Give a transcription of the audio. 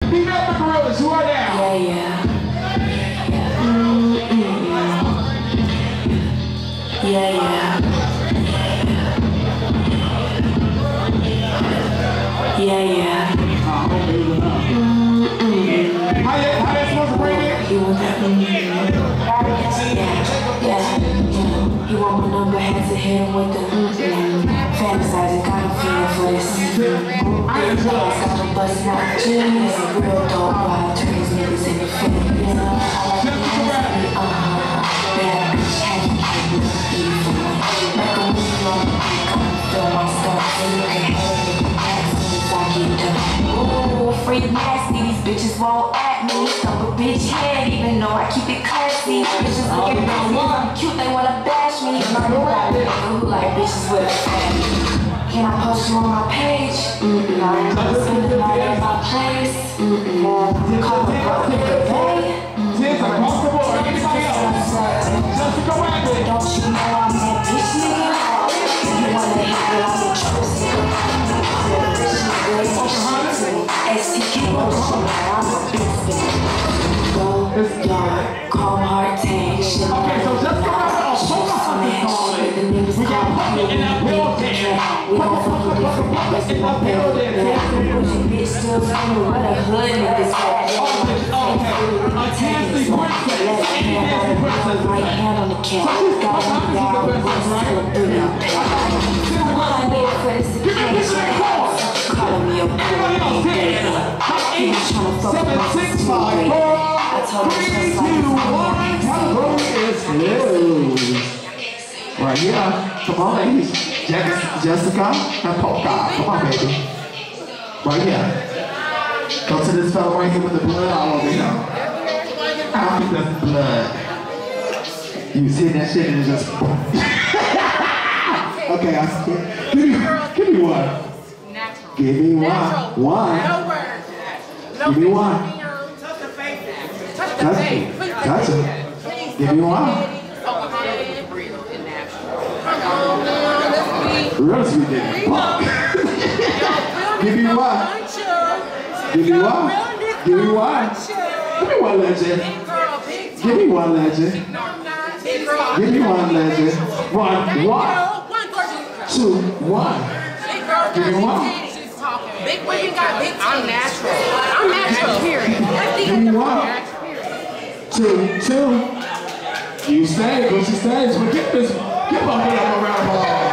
Female gorillas, who are down? Yeah, yeah. Yeah, yeah. Yeah, yeah. How they supposed to bring it? You want that? Yeah. He want my number, had to hit him with the fantasizing, got him feeling for this. Got him busting out the genius, a real dope wild turns niggas in the fit. You know, I like bad bitch, had to keep it beautiful. Like a movie on the mic, I'm feel my stuff, and you can have it as soon as I get done. Ooh, free nasty, these bitches won't at me. Stump a bitch head, even though I keep it classy. Bitches look at me, I'm cute, they wanna bash me. Who like bitches with a fatty? Can I post you on my page? I'm spending the night at my place. Call me broke every day. Don't you know I'm that bitch nigga? You wanna hit me on the truth, STK, I'm a big spin. Go, yard, calm heart tank. Okay, so just go out and focus on this song. We got Puppet in that building. We gon' fuck with different rappers in my building. Pushing bitch still screaming what a hood niggas got. Right hand on the cap. Got him down, right through the I need for this occasion. Calling me a boy, he was trying to fuck with my sister. I told him just like right here. Come on, ladies. Jessica and Polka. Come on, baby. Right here. Go to this fella right here with the blood all over here. I think that's blood. You see that shit and it just... Okay, I see it. Give me one. Give me one. One. Give me one. Touch it. Give me one. Real sweet nigga. Give me one. Give me one. Give me one. Give me one, legend. Give me one, legend. Give me one, legend. One. Two. One. Give me one. Big women got big. I'm natural. I'm natural. Period. Give me one. Two. You stay, but she stays. But give my head up around her.